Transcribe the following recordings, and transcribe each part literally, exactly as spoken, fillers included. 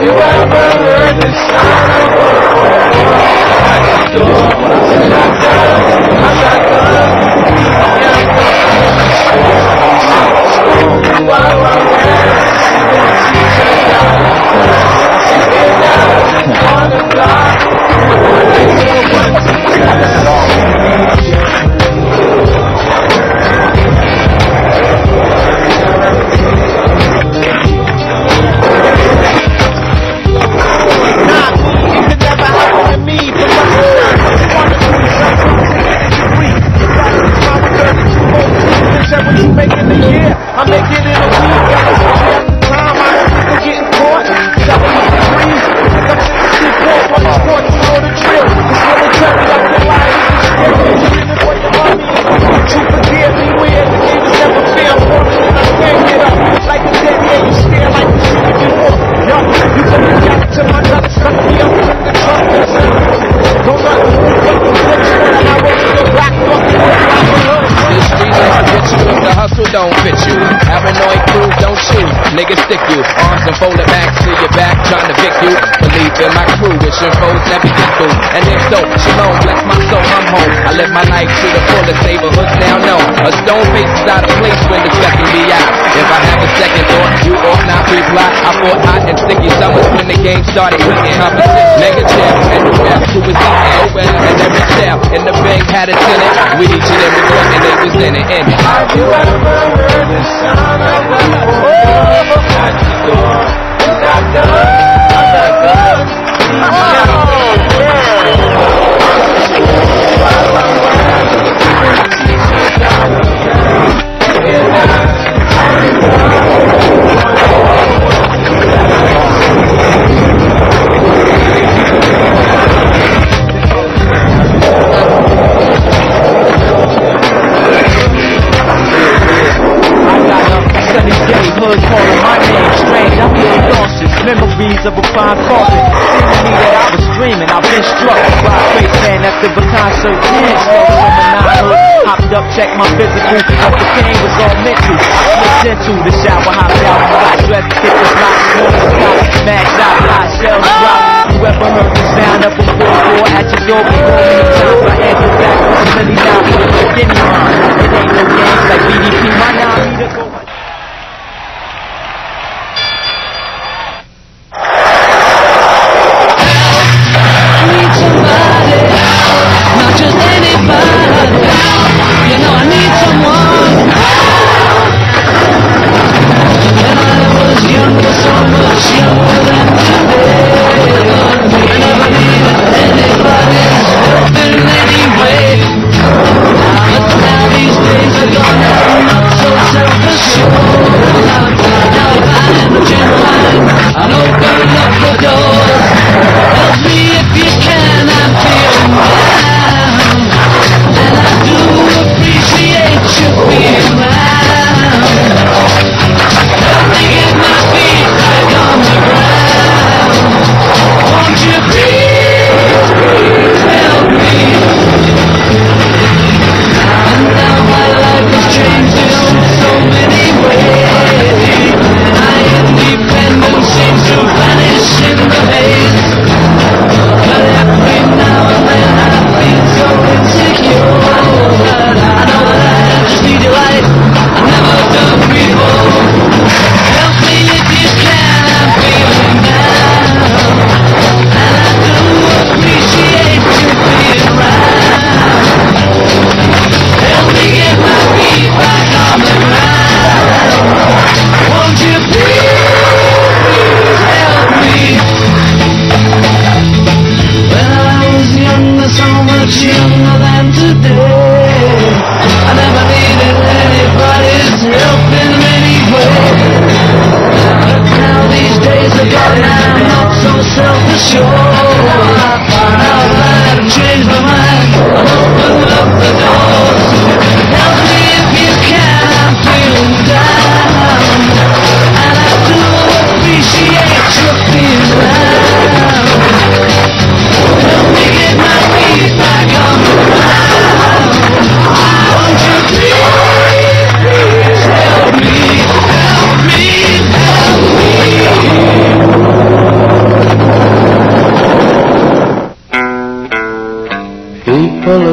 you ever heard the sound of a at the door? Shotgun, shotgun, while I'm on the block, I make it in a week, got this shit at the time, I don't think I'm getting caught. seventy degrees, like I'm sixty four on the sports, you know the drill. It's military, I feel like it's scary. Even for your money, you forgive me weird. The game is never fair, I'm falling and I can't get up. Like a dead man, you stare like you should have been more. Yo, you can be out to my nuts, suck me up, took the trunk, and don't let me take the flips, when I roll in your black book, this street ain't get you, the hustle don't fit you. Paranoid crew don't shoot, niggas stick you. Arms and folded back to your back, trying to pick you. Believe in my crew, wishing foes never get through. And if so, shalom, bless my soul, I'm home. I live my life to the fullest, neighborhoods now know. A stone face is out of place when the second me out. If I have a second thought, you ought not reply. I fought hot and sticky summers when the game started. Clicking opposite, negative, and the rest who was eating. Oh well, and every step in the bank had a tenant. With each and every one, and they was in it, in it. Have you ever heard the sound of a oh, at the door? Shotgun, shotgun, calling my name strange, I'm getting nauseous. Memories of a fine coffin. Seeming me that I was dreaming, I've been struck by a great man at the baton served hand. Slow from a nine hopped up, checked my physical, but the pain was all mental. I slipped into the shower, hopped out, got dressed, kicked the block, smoke the sky, max out, hot shells drop. You ever heard the sound of a four four at your door before many times? I answered back, really now for the beginning line. It ain't no games like B D P, my now need to go. Help me, help me.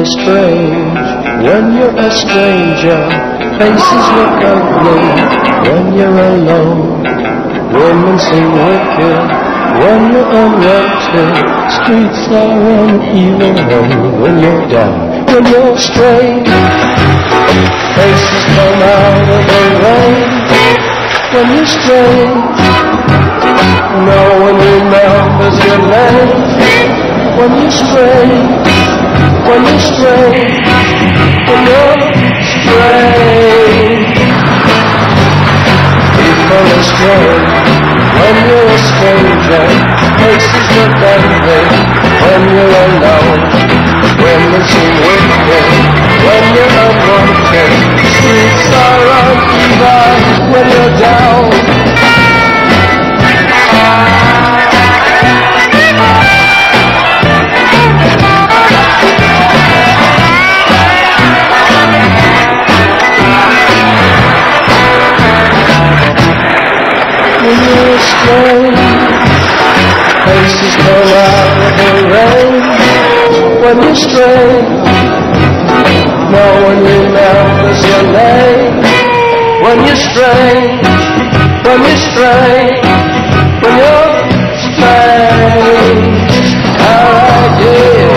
feeling strange when you're a stranger. Faces look ugly when you're alone. Women seem wicked when you're unwanted. Streets are uneven when you're down. When you're strange, faces come out of the rain. When you're strange, no one remembers your name. When you're strange, when you're strange, when you're strange. People are strange when you're a stranger. Faces look ugly when you're alone. Women seem wicked when you're unwanted. Streets are uneven when you're down. When you're strange, faces come out of the rain. When you're strange, no one remembers your name. When you're strange, when you're strange, when you're strange, alright, yeah.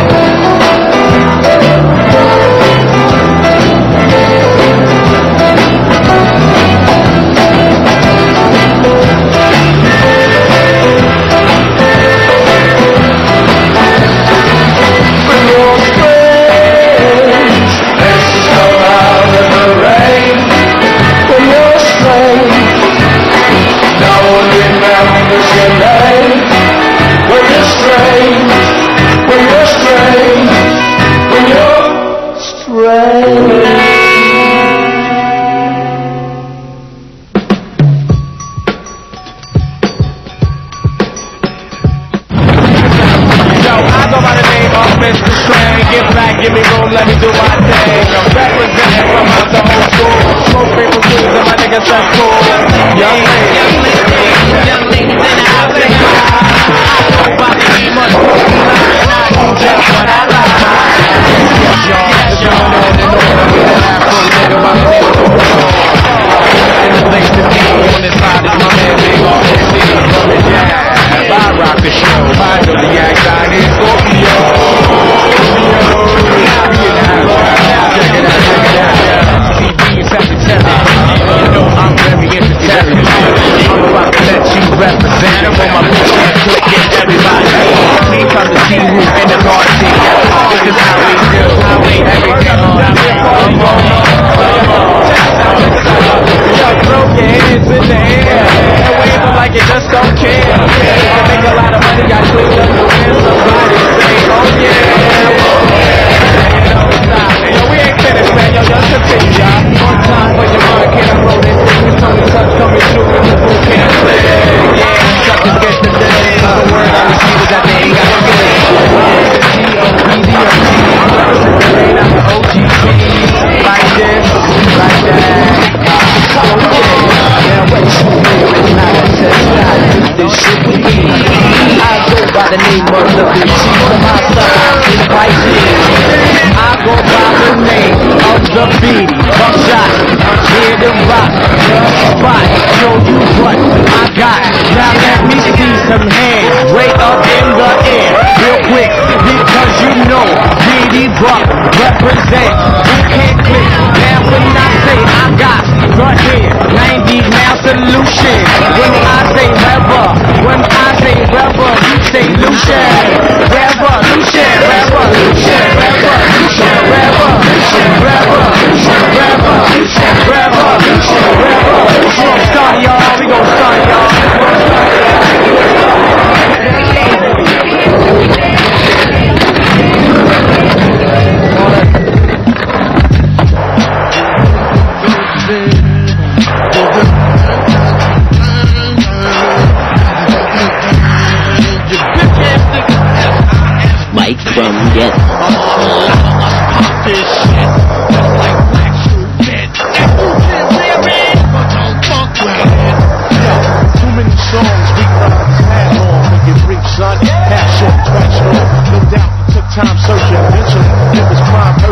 Time searching, eventually it was crime.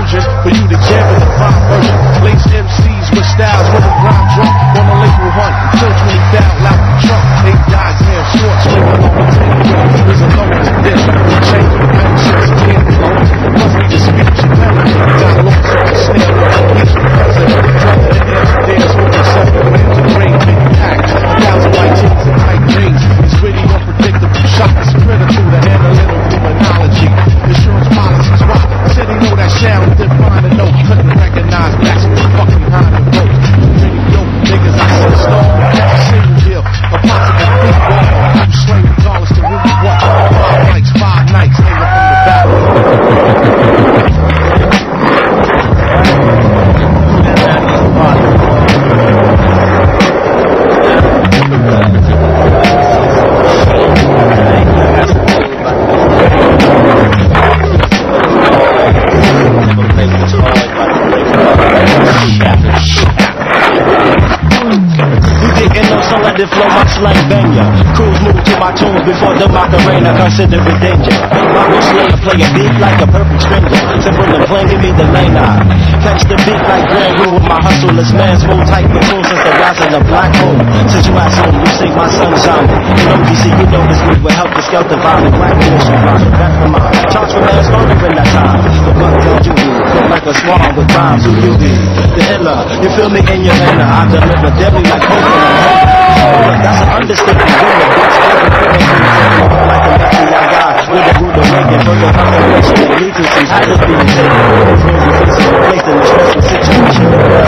Virginia. Crews move to my tunes before the Macarena, consider it danger. My wrist layer play a beat like a perfect stranger. Simple and plain, give me the lane I catch the beat like Grand Rule with my hustleless man. Smooth tight platoon since the rise of the black hole. Since you assume you sing my sunshine. You know, you see, you know this week will help the skelter violent black nation. Riding back from mine. Charge for man's murder in that time. The buck that you be, flow like a swan with rhymes. Who you be? The iller. You feel me in your inner. I deliver deadly like cocaine. That's an understatement. When the bitch ever feeling like a Nazi I got with a rude awakening. Further confirmation and legacy. I just be taken. Placed in a stressful situation.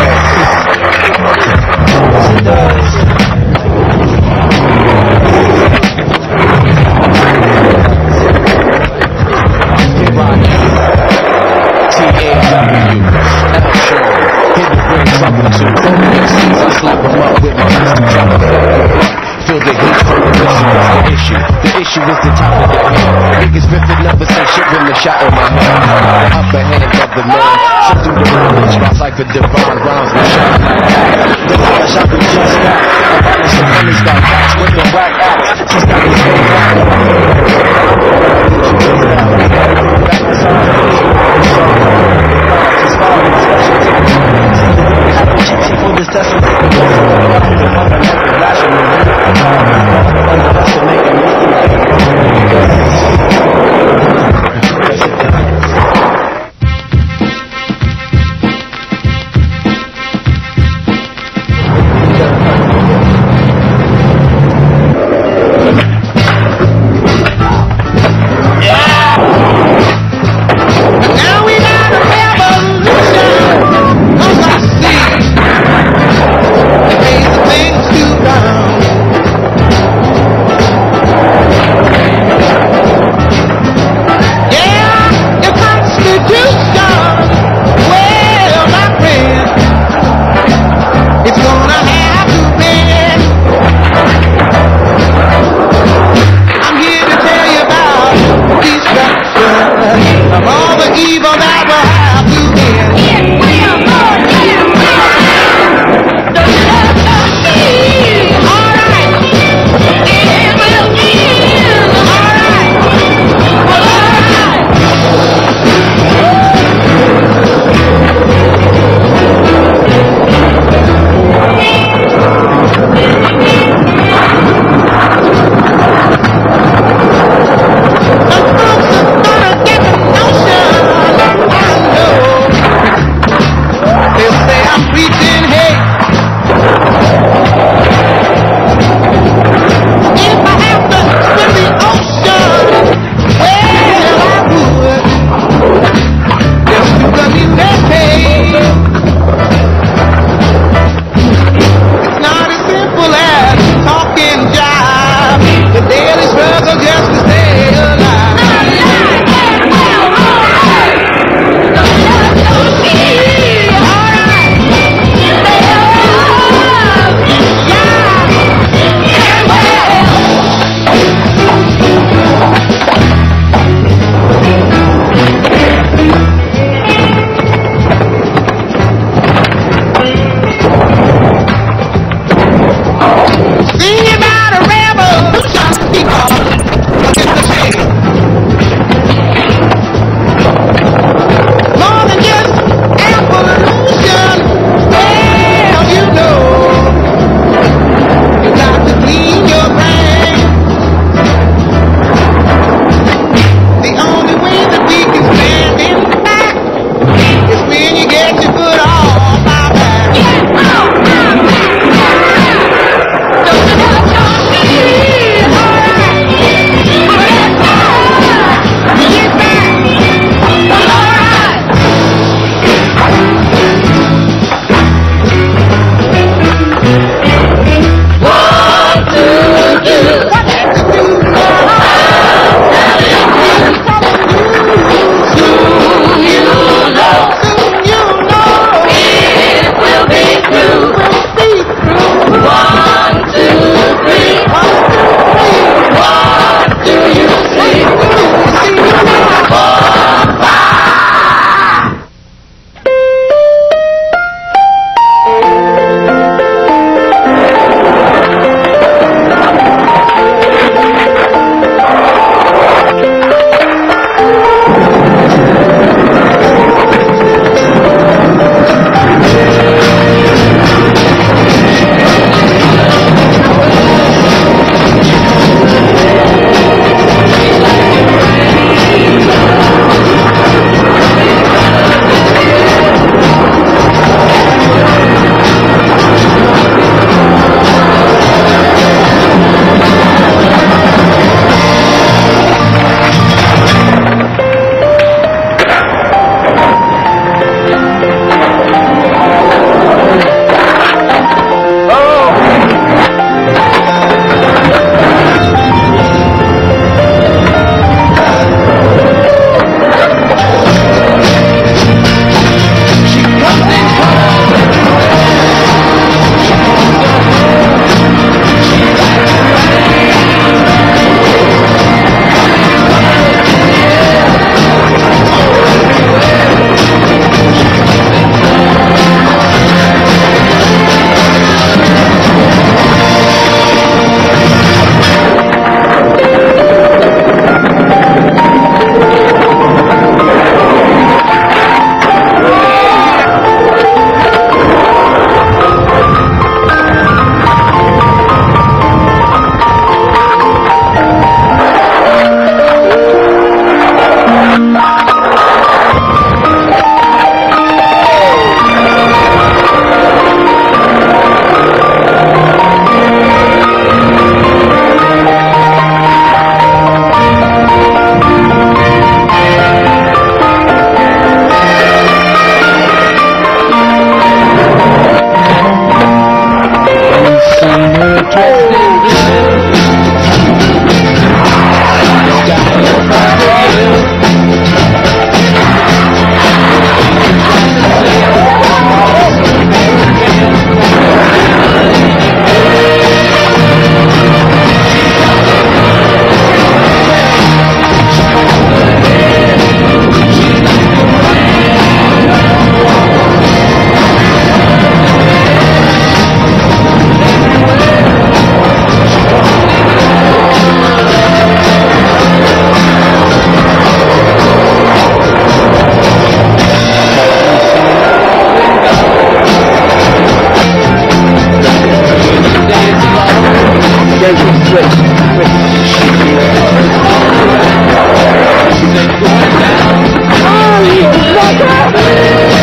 Yes, it does. T A W L Show. Here to bring something to M Cs. I slap them up with my pistol, try to feel the heat from the mission is the issue. The issue is the top of the head. Niggas ripping never say shit when the shot in my head. The upper hand of the man. So through the knowledge, my cipher divine rhymes will shine like that. The knowledge I do just that. I banish the money start catch with the whack acts. Just got this whole back. Back to side. Just follow the special team. For this test, Rich, rich. Going down. Oh, you fucker!